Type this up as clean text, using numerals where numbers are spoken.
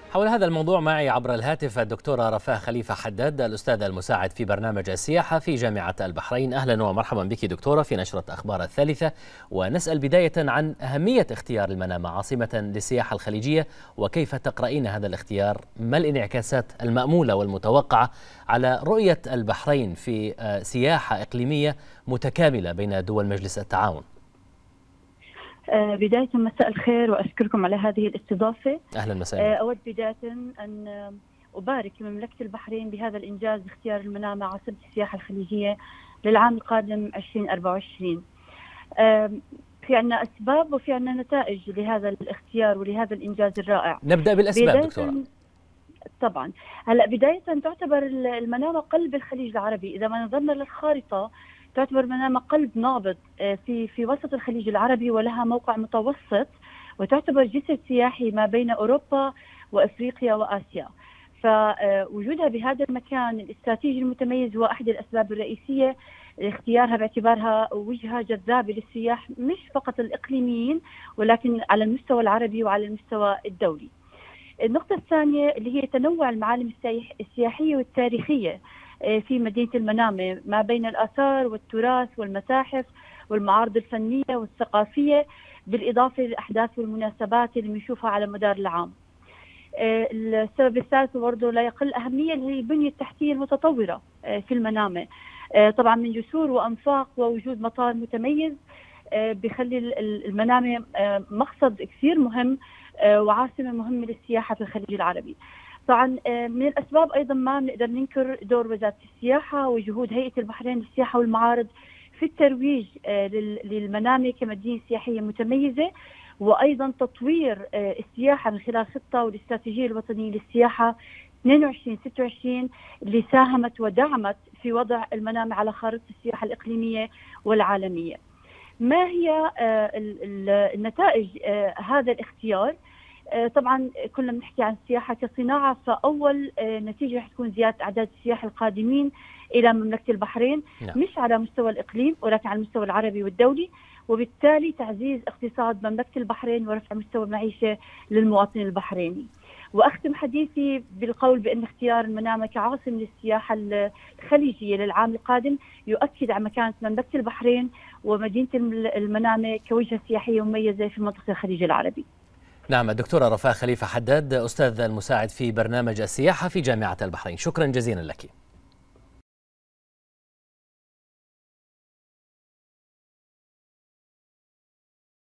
حول هذا الموضوع معي عبر الهاتف الدكتورة رفاه خليفة حداد، الأستاذة المساعد في برنامج السياحة في جامعة البحرين. أهلا ومرحبا بك دكتورة في نشرة أخبار الثالثة. ونسأل بداية عن أهمية اختيار المنامة عاصمة للسياحة الخليجية، وكيف تقرأين هذا الاختيار؟ ما الانعكاسات المأمولة والمتوقعة على رؤية البحرين في سياحة إقليمية متكاملة بين دول مجلس التعاون؟ بداية مساء الخير وأشكركم على هذه الاستضافة. أهلا مساء. أود بداية أن أبارك لمملكة البحرين بهذا الإنجاز اختيار المنامة عاصمة السياحة الخليجية للعام القادم 2024. في عنا أسباب وفي عنا نتائج لهذا الاختيار ولهذا الإنجاز الرائع. نبدأ بالأسباب دكتورة. طبعا هلا بداية تعتبر المنامة قلب الخليج العربي. إذا ما نظرنا للخارطة تعتبر منامة قلب نابض في وسط الخليج العربي، ولها موقع متوسط، وتعتبر جسر سياحي ما بين أوروبا وأفريقيا وآسيا. فوجودها بهذا المكان الاستراتيجي المتميز هو أحد الأسباب الرئيسية لاختيارها، باعتبارها وجهة جذابة للسياح مش فقط الإقليميين ولكن على المستوى العربي وعلى المستوى الدولي. النقطة الثانية اللي هي تنوع المعالم السياحية والتاريخية في مدينة المنامة ما بين الآثار والتراث والمتاحف والمعارض الفنية والثقافية، بالإضافة للأحداث والمناسبات اللي بنشوفها على مدار العام. السبب الثالث برضه لا يقل أهمية اللي هي البنية التحتية المتطورة في المنامة، طبعا من جسور وأنفاق ووجود مطار متميز بيخلي المنامة مقصد كثير مهم وعاصمة مهمة للسياحة في الخليج العربي. طبعا من الأسباب أيضا ما بنقدر ننكر دور وزارة السياحة وجهود هيئة البحرين للسياحة والمعارض في الترويج للمنامة كمدينة سياحية متميزة، وأيضا تطوير السياحة من خلال خطة والاستراتيجية الوطنية للسياحة 22-26 اللي ساهمت ودعمت في وضع المنامة على خارطة السياحة الإقليمية والعالمية. ما هي النتائج هذا الاختيار؟ طبعا كنا بنحكي عن السياحة كصناعة، فأول نتيجة رح تكون زيادة أعداد السياح القادمين إلى مملكة البحرين، مش على مستوى الإقليم ولكن على المستوى العربي والدولي، وبالتالي تعزيز اقتصاد مملكة البحرين ورفع مستوى المعيشة للمواطن البحريني. وأختم حديثي بالقول بأن اختيار المنامة كعاصمة للسياحة الخليجية للعام القادم يؤكد على مكانة مملكة البحرين ومدينة المنامة كوجهة سياحية مميزة في منطقة الخليج العربي. نعم، الدكتورة رفاه خليفة حداد، أستاذ المساعد في برنامج السياحة في جامعة البحرين، شكرا جزيلا لك.